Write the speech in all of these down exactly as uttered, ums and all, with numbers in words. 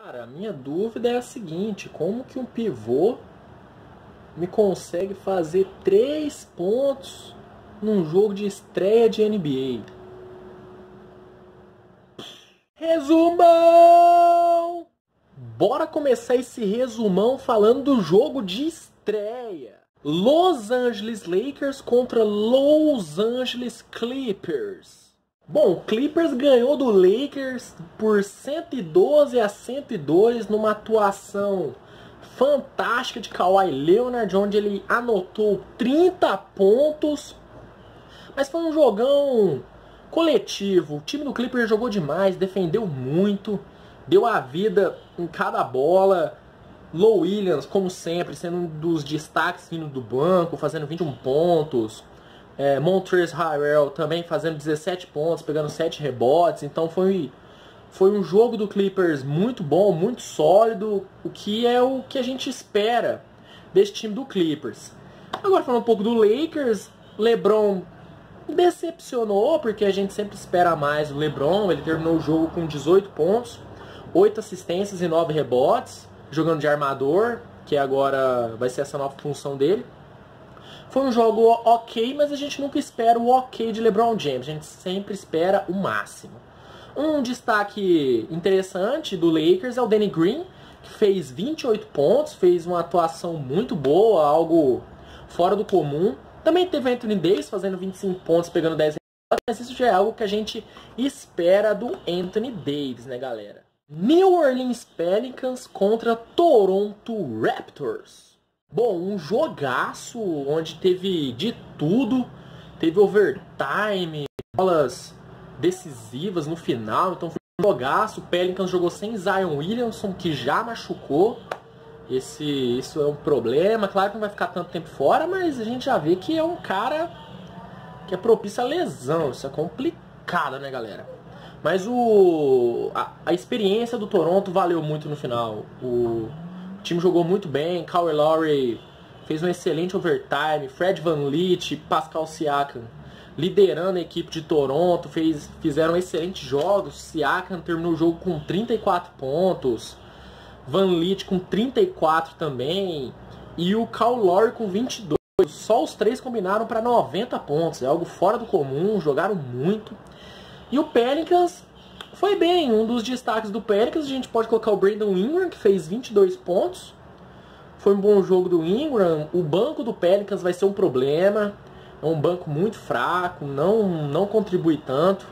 Cara, a minha dúvida é a seguinte: como que um pivô me consegue fazer três pontos num jogo de estreia de N B A? Resumão! Bora começar esse resumão falando do jogo de estreia. Los Angeles Lakers contra Los Angeles Clippers. Bom, o Clippers ganhou do Lakers por cento e doze a cento e dois numa atuação fantástica de Kawhi Leonard, onde ele anotou trinta pontos. Mas foi um jogão coletivo. O time do Clippers jogou demais, defendeu muito, deu a vida em cada bola. Lou Williams, como sempre, sendo um dos destaques vindo do banco, fazendo vinte e um pontos. É, Montrezl Harrell também fazendo dezessete pontos, pegando sete rebotes. Então foi, foi um jogo do Clippers muito bom, muito sólido, o que é o que a gente espera desse time do Clippers. Agora falando um pouco do Lakers, LeBron decepcionou, porque a gente sempre espera mais do LeBron. Ele terminou o jogo com dezoito pontos, oito assistências e nove rebotes, jogando de armador, que agora vai ser essa nova função dele. Foi um jogo ok, mas a gente nunca espera o ok de LeBron James. A gente sempre espera o máximo. Um destaque interessante do Lakers é o Danny Green, que fez vinte e oito pontos, fez uma atuação muito boa, algo fora do comum. Também teve Anthony Davis fazendo vinte e cinco pontos, pegando dez rebotes, mas isso já é algo que a gente espera do Anthony Davis, né, galera? New Orleans Pelicans contra Toronto Raptors. Bom, um jogaço onde teve de tudo. Teve overtime, bolas decisivas no final. Então foi um jogaço. O Pelicans jogou sem Zion Williamson, que já machucou. Esse, isso é um problema. Claro que não vai ficar tanto tempo fora, mas a gente já vê que é um cara que é propício a lesão. Isso é complicado, né, galera? Mas o, a, a experiência do Toronto valeu muito no final. O, o time jogou muito bem. Kyle Lowry fez um excelente overtime. Fred VanVleet, Pascal Siakam liderando a equipe de Toronto. Fez, fizeram excelentes jogos. Siakam terminou o jogo com trinta e quatro pontos. VanVleet com trinta e quatro também. E o Kyle Lowry com vinte e dois. Só os três combinaram para noventa pontos. É algo fora do comum. Jogaram muito. E o Pelicans foi bem. Um dos destaques do Pelicans, a gente pode colocar o Brandon Ingram, que fez vinte e dois pontos. Foi um bom jogo do Ingram. O banco do Pelicans vai ser um problema. É um banco muito fraco, não, não contribui tanto.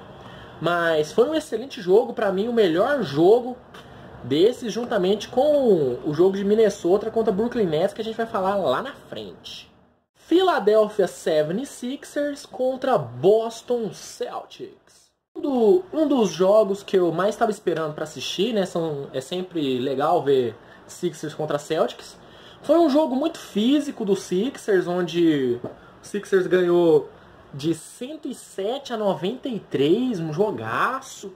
Mas foi um excelente jogo. Para mim, o melhor jogo desses, juntamente com o jogo de Minnesota contra Brooklyn Nets, que a gente vai falar lá na frente. Philadelphia setenta e seis ers contra Boston Celtics. Um, do, um dos jogos que eu mais estava esperando para assistir, né? São, é sempre legal ver Sixers contra Celtics. Foi um jogo muito físico do Sixers, onde o Sixers ganhou de cento e sete a noventa e três, um jogaço.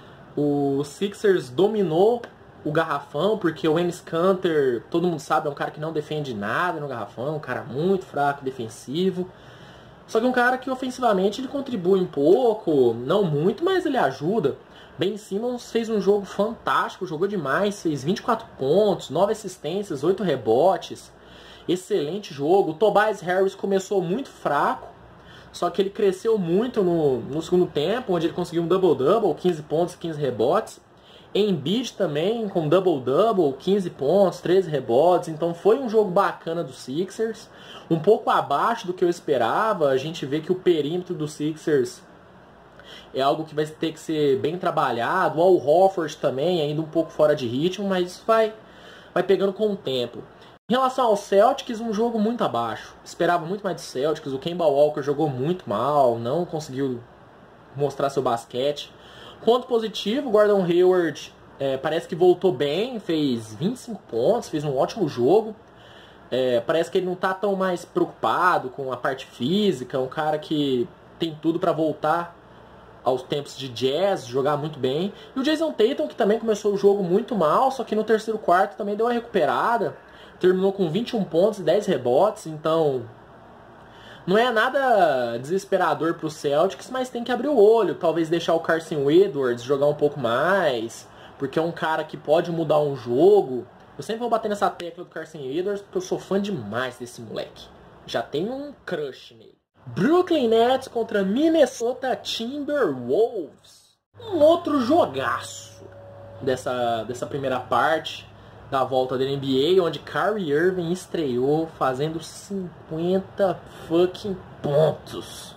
O Sixers dominou o garrafão, porque o Enes Kanter, todo mundo sabe, é um cara que não defende nada no garrafão, um cara muito fraco, defensivo. Só que um cara que ofensivamente ele contribui um pouco, não muito, mas ele ajuda. Ben Simmons fez um jogo fantástico, jogou demais, fez vinte e quatro pontos, nove assistências, oito rebotes. Excelente jogo. O Tobias Harris começou muito fraco, só que ele cresceu muito no, no segundo tempo, onde ele conseguiu um double-double, quinze pontos, quinze rebotes. Embiid também com double-double, quinze pontos, treze rebotes. Então foi um jogo bacana do Sixers. Um pouco abaixo do que eu esperava. A gente vê que o perímetro do Sixers é algo que vai ter que ser bem trabalhado. O Al Horford também, ainda um pouco fora de ritmo, mas isso vai, vai pegando com o tempo. Em relação ao Celtics, um jogo muito abaixo. Esperava muito mais do Celtics. O Kemba Walker jogou muito mal, não conseguiu mostrar seu basquete. Ponto positivo, o Gordon Hayward é, parece que voltou bem, fez vinte e cinco pontos, fez um ótimo jogo. É, parece que ele não está tão mais preocupado com a parte física, um cara que tem tudo para voltar aos tempos de Jazz, jogar muito bem. E o Jason Tatum, que também começou o jogo muito mal, só que no terceiro quarto também deu uma recuperada. Terminou com vinte e um pontos e dez rebotes, então não é nada desesperador para o Celtics, mas tem que abrir o olho. Talvez deixar o Carson Edwards jogar um pouco mais. porque é um cara que pode mudar um jogo. Eu sempre vou bater nessa tecla do Carson Edwards, porque eu sou fã demais desse moleque. Já tenho um crush nele. Brooklyn Nets contra Minnesota Timberwolves. Um outro jogaço dessa, dessa primeira parte da volta da N B A, onde Kyrie Irving estreou fazendo cinquenta fucking pontos.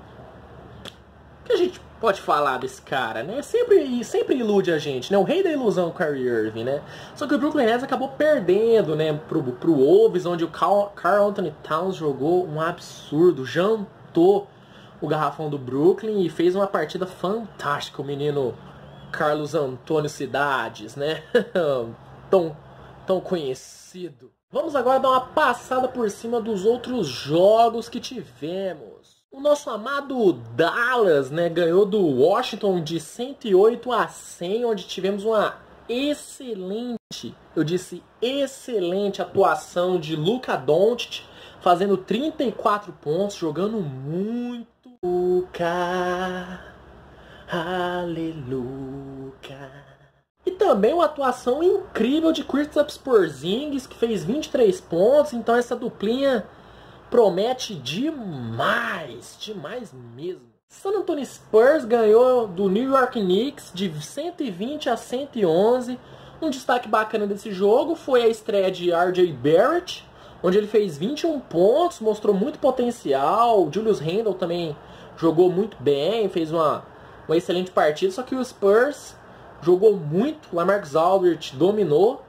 O que a gente pode falar desse cara, né? Sempre, sempre ilude a gente, né? O rei da ilusão, o Kyrie Irving, né? Só que o Brooklyn Nets acabou perdendo, né? Pro, pro Wolves, onde o Karl Anthony Towns jogou um absurdo, jantou o garrafão do Brooklyn e fez uma partida fantástica. O menino Carlos Antônio Cidades, né? tão, tão conhecido. Vamos agora dar uma passada por cima dos outros jogos que tivemos. O nosso amado Dallas, né, ganhou do Washington de cento e oito a cem, onde tivemos uma excelente, eu disse excelente atuação de Luka Doncic, fazendo trinta e quatro pontos, jogando muito. Luka, aleluia. E também uma atuação incrível de Kristaps Porzingis, que fez vinte e três pontos, então essa duplinha promete demais, demais mesmo. San Antonio Spurs ganhou do New York Knicks de cento e vinte a cento e onze. Um destaque bacana desse jogo foi a estreia de R J Barrett, onde ele fez vinte e um pontos, mostrou muito potencial. O Julius Randle também jogou muito bem, fez uma, uma excelente partida, só que o Spurs jogou muito, o LaMarcus Aldridge dominou,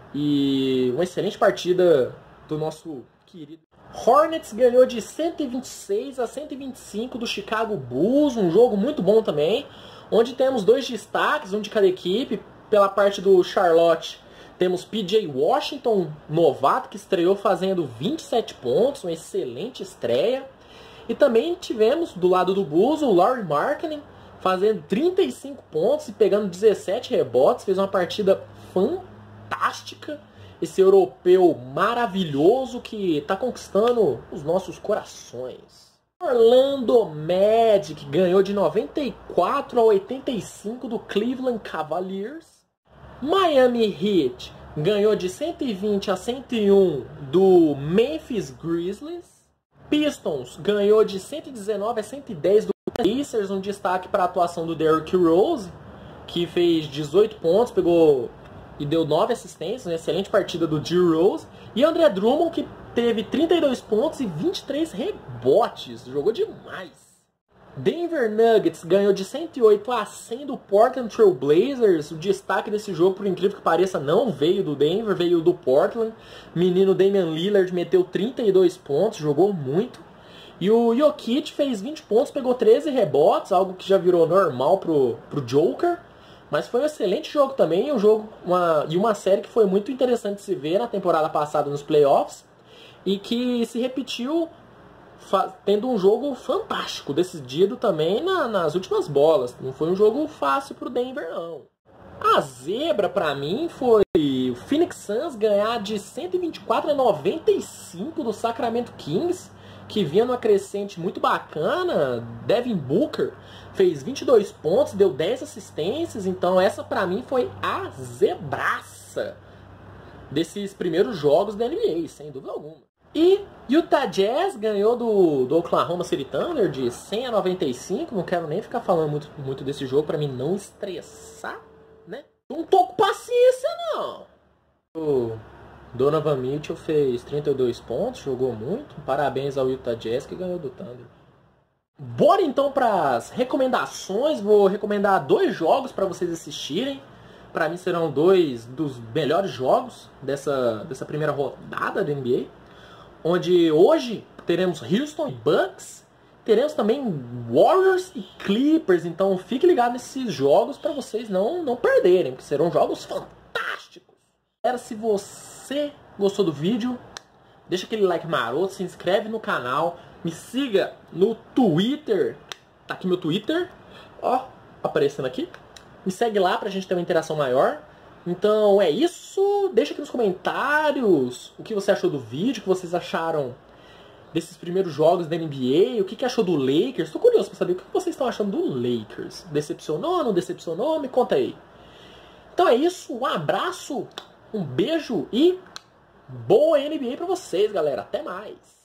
e uma excelente partida do nosso querido Hornets ganhou de cento e vinte e seis a cento e vinte e cinco do Chicago Bulls, um jogo muito bom também, onde temos dois destaques, um de cada equipe. Pela parte do Charlotte, temos P J Washington, novato, que estreou fazendo vinte e sete pontos, uma excelente estreia. E também tivemos, do lado do Bulls, o Lauri Markkanen, fazendo trinta e cinco pontos e pegando dezessete rebotes, fez uma partida fantástica. Esse europeu maravilhoso que está conquistando os nossos corações. Orlando Magic ganhou de noventa e quatro a oitenta e cinco do Cleveland Cavaliers. Miami Heat ganhou de cento e vinte a cento e um do Memphis Grizzlies. Pistons ganhou de cento e dezenove a cento e dez do Pacers, um destaque para a atuação do Derrick Rose, que fez dezoito pontos, pegou e deu nove assistências, uma excelente partida do D. Rose. E André Drummond, que teve trinta e dois pontos e vinte e três rebotes, jogou demais. Denver Nuggets ganhou de cento e oito a cem do Portland Trail Blazers. O destaque desse jogo, por incrível que pareça, não veio do Denver, veio do Portland. Menino Damian Lillard meteu trinta e dois pontos, jogou muito. E o Jokic fez vinte pontos, pegou treze rebotes, algo que já virou normal pro, pro Joker. Mas foi um excelente jogo também, um jogo uma, e uma série que foi muito interessante de se ver na temporada passada nos playoffs. E que se repetiu tendo um jogo fantástico, decidido também na, nas últimas bolas. Não foi um jogo fácil pro Denver, não. A zebra, pra mim, foi o Phoenix Suns ganhar de cento e vinte e quatro a noventa e cinco do Sacramento Kings, que vinha numa crescente muito bacana. Devin Booker fez vinte e dois pontos, deu dez assistências. Então essa pra mim foi a zebraça desses primeiros jogos da N B A, sem dúvida alguma. E Utah Jazz ganhou do, do Oklahoma City Thunder de cem a noventa e cinco. Não quero nem ficar falando muito, muito desse jogo pra mim não estressar, né? Não tô com paciência, não. O Donovan Mitchell fez trinta e dois pontos, jogou muito. Parabéns ao Utah Jazz que ganhou do Thunder. Bora então para as recomendações. Vou recomendar dois jogos para vocês assistirem. Para mim serão dois dos melhores jogos dessa, dessa primeira rodada da N B A. Onde hoje teremos Houston e Bucks. Teremos também Warriors e Clippers. Então fique ligado nesses jogos para vocês não, não perderem, porque serão jogos fantásticos. Galera, se você gostou do vídeo, deixa aquele like maroto, se inscreve no canal, me siga no Twitter. Tá aqui meu Twitter, ó, aparecendo aqui. Me segue lá pra gente ter uma interação maior. Então é isso, deixa aqui nos comentários o que você achou do vídeo, o que vocês acharam desses primeiros jogos da N B A, o que, que achou do Lakers. Tô curioso pra saber o que vocês estão achando do Lakers. Decepcionou, não decepcionou? Me conta aí. Então é isso, um abraço, um beijo e boa N B A pra vocês, galera. Até mais.